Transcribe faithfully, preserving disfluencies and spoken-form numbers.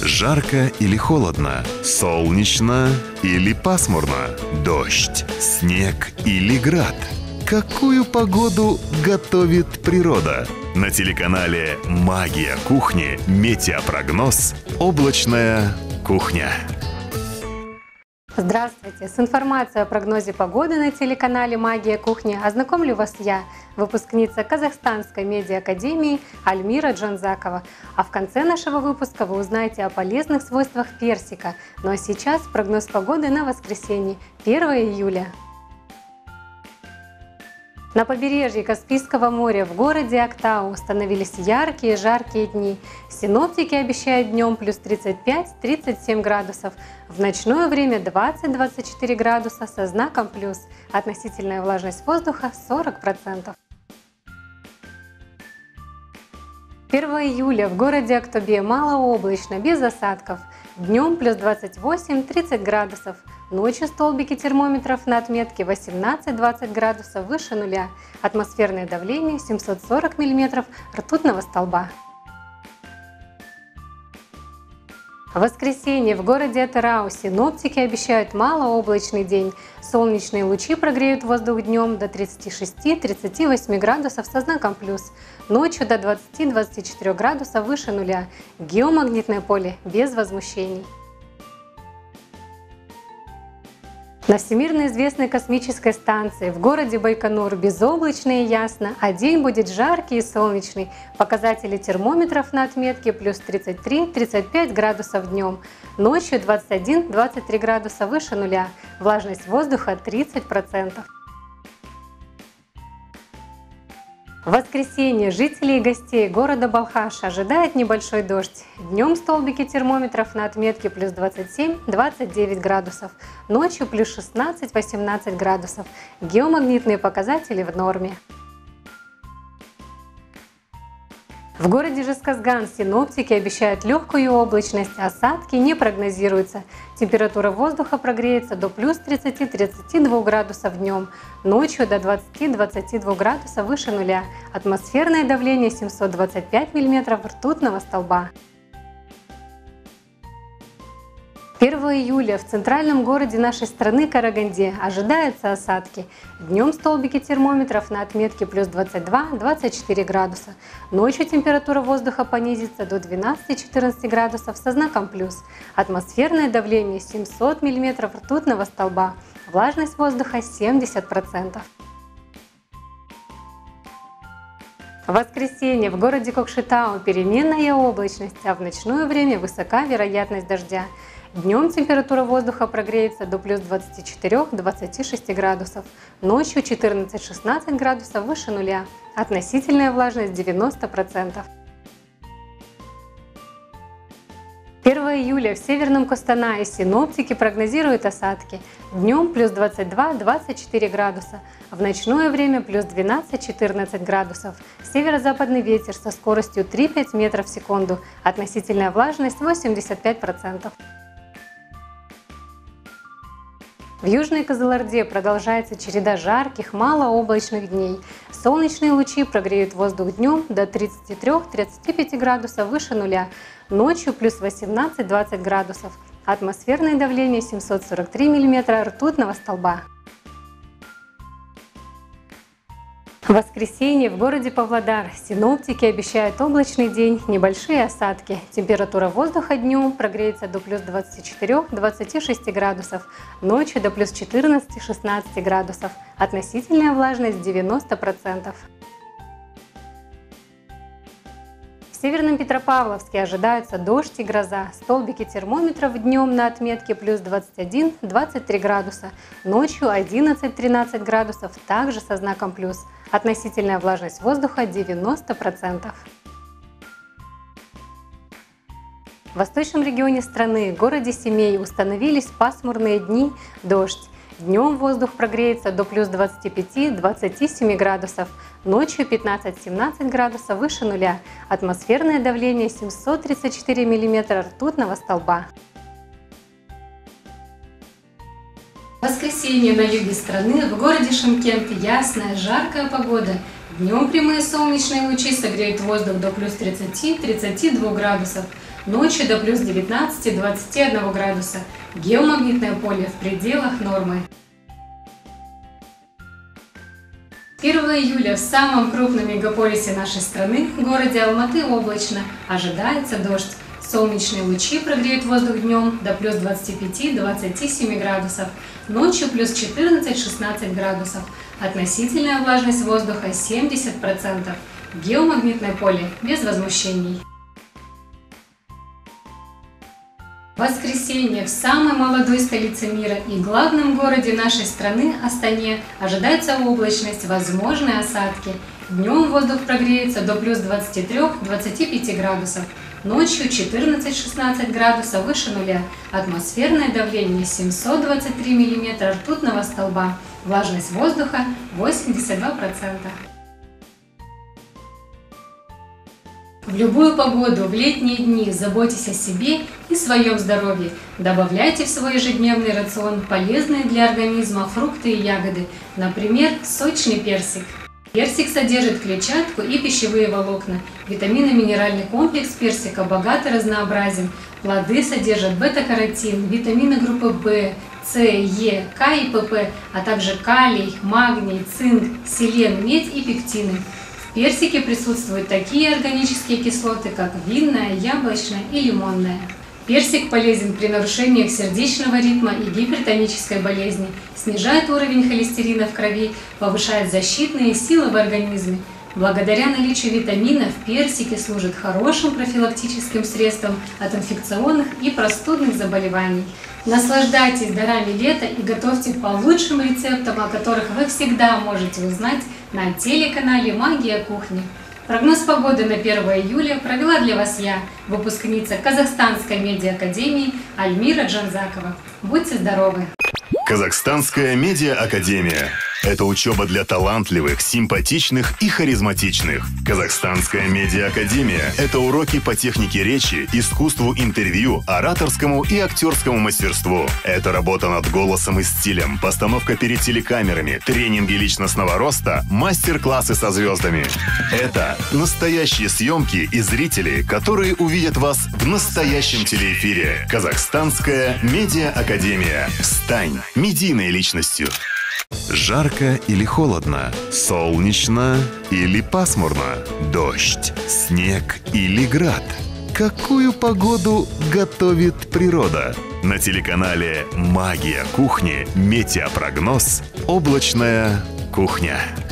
Жарко или холодно? Солнечно или пасмурно? Дождь, снег или град? Какую погоду готовит природа? На телеканале «Магия кухни» метеопрогноз «Облачная кухня». Здравствуйте! С информацией о прогнозе погоды на телеканале «Магия кухни» ознакомлю вас я, выпускница Казахстанской медиа-академии Альмира Джанзакова. А в конце нашего выпуска вы узнаете о полезных свойствах персика. Ну а сейчас прогноз погоды на воскресенье, первое июля. На побережье Каспийского моря в городе Актау установились яркие жаркие дни. Синоптики обещают днем плюс тридцать пять — тридцать семь градусов, в ночное время двадцать — двадцать четыре градуса со знаком плюс, относительная влажность воздуха сорок процентов. первое июля в городе Актобе малооблачно, без осадков. Днем плюс двадцать восемь — тридцать градусов. Ночью столбики термометров на отметке восемнадцать — двадцать градусов выше нуля. Атмосферное давление семьсот сорок миллиметров ртутного столба. В воскресенье в городе Атырау синоптики обещают малооблачный день. Солнечные лучи прогреют воздух днем до тридцати шести — тридцати восьми градусов со знаком плюс. Ночью до двадцати — двадцати четырёх градусов выше нуля. Геомагнитное поле без возмущений. На всемирно известной космической станции в городе Байконур безоблачно и ясно, а день будет жаркий и солнечный. Показатели термометров на отметке плюс тридцать три — тридцать пять градусов днем. Ночью двадцать один — двадцать три градуса выше нуля. Влажность воздуха тридцать процентов. В воскресенье жителей и гостей города Балхаш ожидает небольшой дождь. Днем столбики термометров на отметке плюс двадцать семь — двадцать девять градусов, ночью плюс шестнадцать — восемнадцать градусов. Геомагнитные показатели в норме. В городе Жезказган синоптики обещают легкую облачность, осадки не прогнозируются. Температура воздуха прогреется до плюс тридцати — тридцати двух градусов днем, ночью до двадцати — двадцати двух градусов выше нуля. Атмосферное давление семьсот двадцать пять миллиметров ртутного столба. первое июля в центральном городе нашей страны Караганде ожидаются осадки. Днем столбики термометров на отметке плюс двадцать два — двадцать четыре градуса. Ночью температура воздуха понизится до двенадцати — четырнадцати градусов со знаком плюс. Атмосферное давление семьсот миллиметров ртутного столба. Влажность воздуха семьдесят процентов. В воскресенье в городе Кокшетау переменная облачность, а в ночное время высока вероятность дождя. Днем температура воздуха прогреется до плюс двадцати четырёх — двадцати шести градусов, ночью четырнадцать — шестнадцать градусов выше нуля, относительная влажность девяносто процентов. первое июля в северном Костанае синоптики прогнозируют осадки. Днем плюс двадцать два — двадцать четыре градуса, в ночное время плюс двенадцать — четырнадцать градусов. Северо-западный ветер со скоростью три — пять метров в секунду, относительная влажность восемьдесят пять процентов. В Южной Кызылорде продолжается череда жарких, малооблачных дней. Солнечные лучи прогреют воздух днем до тридцати трёх — тридцати пяти градусов выше нуля, ночью плюс восемнадцать — двадцать градусов. Атмосферное давление семьсот сорок три миллиметра ртутного столба. В воскресенье в городе Павлодар синоптики обещают облачный день, небольшие осадки. Температура воздуха днем прогреется до плюс двадцати четырёх — двадцати шести градусов, ночью до плюс четырнадцати — шестнадцати градусов. Относительная влажность девяносто процентов. В Северном Петропавловске ожидаются дождь и гроза. Столбики термометров днем на отметке плюс двадцать один — двадцать три градуса, ночью одиннадцать — тринадцать градусов, также со знаком плюс. Относительная влажность воздуха девяносто процентов. В восточном регионе страны, в городе Семей, установились пасмурные дни, дождь. Днем воздух прогреется до плюс двадцати пяти — двадцати семи градусов, ночью пятнадцать — семнадцать градусов выше нуля. Атмосферное давление семьсот тридцать четыре миллиметра ртутного столба. В воскресенье на юге страны, в городе Шымкент, ясная, жаркая погода. Днем прямые солнечные лучи согреют воздух до плюс тридцати — тридцати двух градусов. ночью до плюс девятнадцати-двадцати одного градуса. Геомагнитное поле в пределах нормы. первого июля в самом крупном мегаполисе нашей страны, городе Алматы, облачно, ожидается дождь. Солнечные лучи прогреют воздух днем до плюс двадцати пяти — двадцати семи градусов, ночью плюс четырнадцать-шестнадцать градусов. Относительная влажность воздуха семьдесят процентов. Геомагнитное поле без возмущений. В воскресенье в самой молодой столице мира и главном городе нашей страны, Астане, ожидается облачность, возможны осадки. Днем воздух прогреется до плюс двадцати трёх — двадцати пяти градусов, ночью четырнадцать-шестнадцать градусов выше нуля. Атмосферное давление семьсот двадцать три миллиметра ртутного столба. Влажность воздуха восемьдесят два процента. В любую погоду в летние дни заботьтесь о себе и своем здоровье. Добавляйте в свой ежедневный рацион полезные для организма фрукты и ягоды, например, сочный персик. Персик содержит клетчатку и пищевые волокна. Витаминно-минеральный комплекс персика богат и разнообразен. Плоды содержат бета-каротин, витамины группы В, С, Е, К и ПП, а также калий, магний, цинк, селен, медь и пектины. В персике присутствуют такие органические кислоты, как винная, яблочная и лимонная. Персик полезен при нарушениях сердечного ритма и гипертонической болезни, снижает уровень холестерина в крови, повышает защитные силы в организме. Благодаря наличию витаминов персики служат хорошим профилактическим средством от инфекционных и простудных заболеваний. Наслаждайтесь дарами лета и готовьте по лучшим рецептам, о которых вы всегда можете узнать на телеканале «Магия кухни». Прогноз погоды на первое июля провела для вас я, выпускница Казахстанской медиа-академии Альмира Джанзакова. Будьте здоровы! Казахстанская медиа-академия – это учеба для талантливых, симпатичных и харизматичных. Казахстанская медиа-академия – это уроки по технике речи, искусству интервью, ораторскому и актерскому мастерству. Это работа над голосом и стилем, постановка перед телекамерами, тренинги личностного роста, мастер-классы со звездами. Это настоящие съемки и зрители, которые увидят вас в настоящем телеэфире. Казахстанская медиа-академия. Стань медийной личностью. Жарко или холодно? Солнечно или пасмурно? Дождь, снег или град? Какую погоду готовит природа? На телеканале «Магия кухни» метеопрогноз «Облачная кухня».